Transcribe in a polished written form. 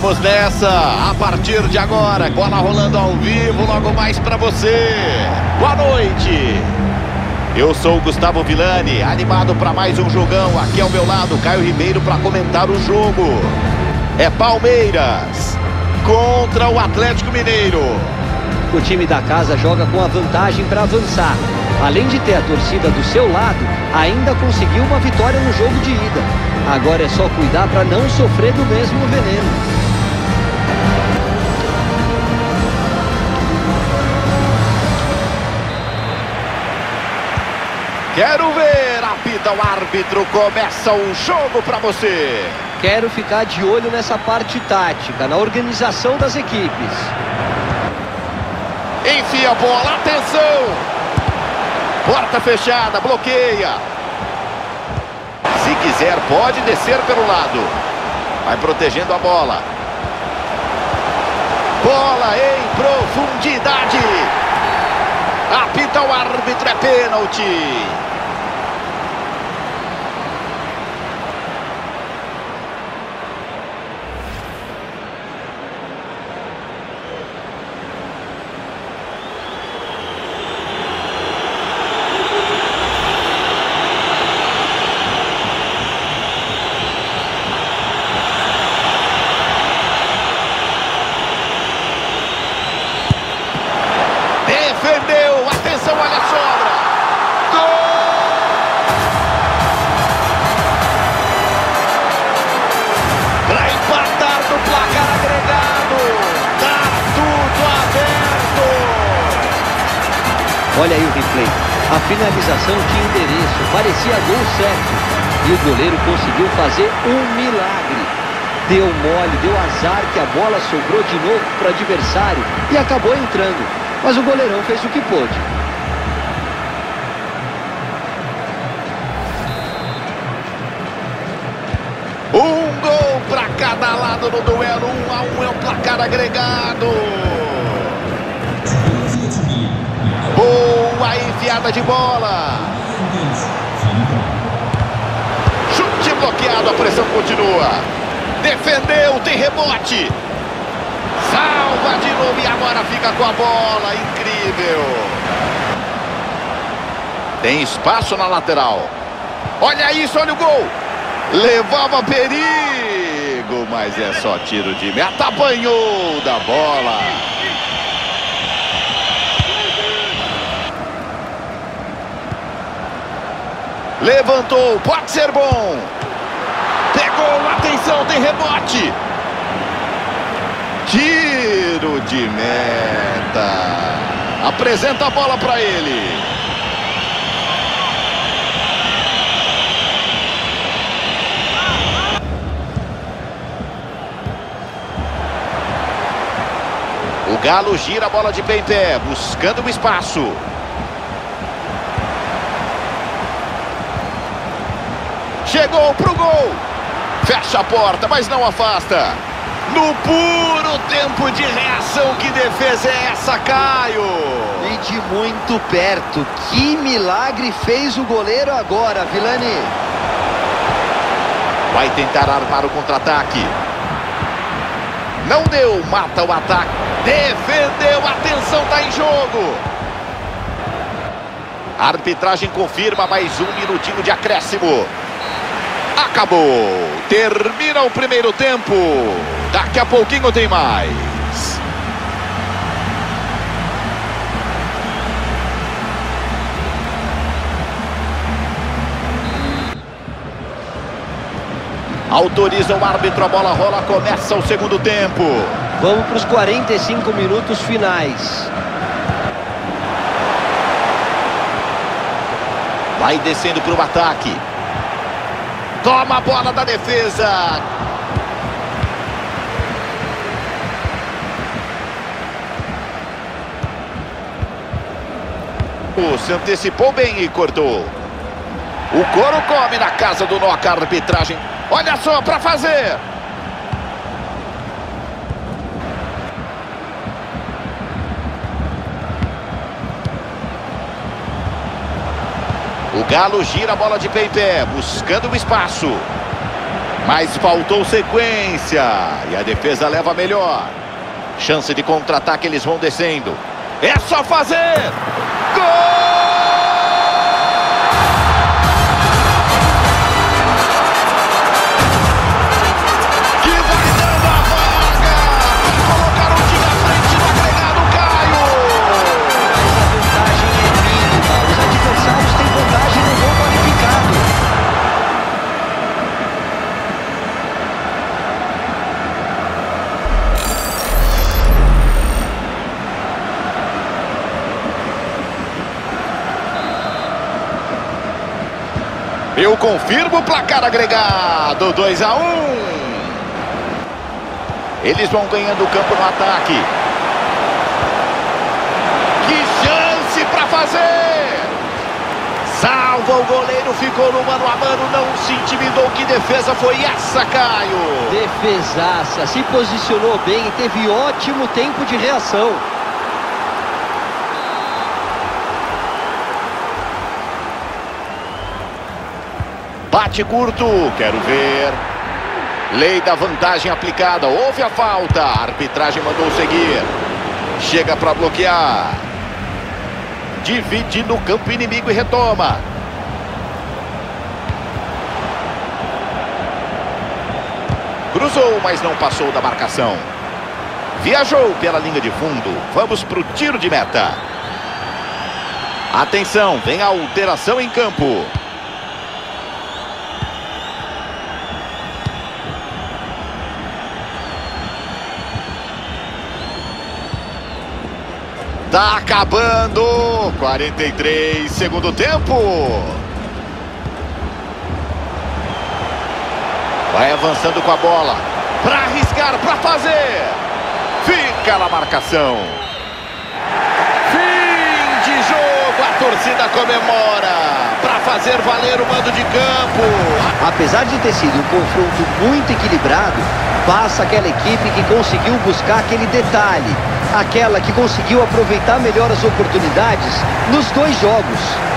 Vamos nessa, a partir de agora, bola rolando ao vivo, logo mais para você. Boa noite. Eu sou o Gustavo Villani, animado para mais um jogão. Aqui ao meu lado, Caio Ribeiro para comentar o jogo. É Palmeiras contra o Atlético Mineiro. O time da casa joga com a vantagem para avançar. Além de ter a torcida do seu lado, ainda conseguiu uma vitória no jogo de ida. Agora é só cuidar para não sofrer do mesmo veneno. Quero ver, apita o árbitro, começa o jogo para você. Quero ficar de olho nessa parte tática, na organização das equipes. Enfia a bola, atenção! Porta fechada, bloqueia. Se quiser, pode descer pelo lado. Vai protegendo a bola. Bola em profundidade. Apita o árbitro, é pênalti. Defendeu, atenção, olha a sobra. Gol! Para empatar no placar agregado. Tá tudo aberto. Olha aí o replay. A finalização tinha endereço, parecia gol certo. E o goleiro conseguiu fazer um milagre. Deu mole, deu azar que a bola sobrou de novo para o adversário e acabou entrando. Mas o goleirão fez o que pôde. Um gol para cada lado no duelo. 1-1 é o placar agregado. Boa enfiada de bola. Chute bloqueado, a pressão continua. Defendeu, tem rebote. Salva de novo e agora fica com a bola. Incrível. Tem espaço na lateral. Olha isso, olha o gol. Levava perigo, mas é só tiro de meta. Apanhou da bola. Levantou, pode ser bom. Pegou, atenção, tem rebote. Tiro de meta. Apresenta a bola para ele. O Galo gira a bola de pé em pé, buscando o espaço. Chegou pro gol. Fecha a porta, mas não afasta. No puro tempo de reação, que defesa é essa, Caio? E de muito perto. Que milagre fez o goleiro agora, Villani. Vai tentar armar o contra-ataque. Não deu, mata o ataque. Defendeu, atenção, tá em jogo. A arbitragem confirma mais um minutinho de acréscimo. Acabou. Termina o primeiro tempo. Daqui a pouquinho tem mais. Autoriza o árbitro, a bola rola, começa o segundo tempo. Vamos para os 45 minutos finais. Vai descendo para o ataque. Toma a bola da defesa. Se antecipou bem e cortou. O couro come na casa do Noca, a arbitragem. Olha só para fazer. O Galo gira a bola de pé em pé, buscando o espaço. Mas faltou sequência. E a defesa leva melhor. Chance de contra-ataque, eles vão descendo. É só fazer! Gol! Eu confirmo o placar agregado, 2-1. Eles vão ganhando o campo no ataque. Que chance para fazer! Salva o goleiro, ficou no mano a mano, não se intimidou. Que defesa foi essa, Caio? Defesaça, se posicionou bem e teve ótimo tempo de reação. Bate curto, quero ver. Lei da vantagem aplicada, houve a falta. A arbitragem mandou seguir. Chega para bloquear. Divide no campo inimigo e retoma. Cruzou, mas não passou da marcação. Viajou pela linha de fundo. Vamos para o tiro de meta. Atenção, vem a alteração em campo. Tá acabando. 43, segundo tempo. Vai avançando com a bola. Para arriscar, para fazer. Fica na marcação. Fim de jogo. A torcida comemora. Para fazer valer o mando de campo. Apesar de ter sido um confronto muito equilibrado, passa aquela equipe que conseguiu buscar aquele detalhe. Aquela que conseguiu aproveitar melhor as oportunidades nos dois jogos.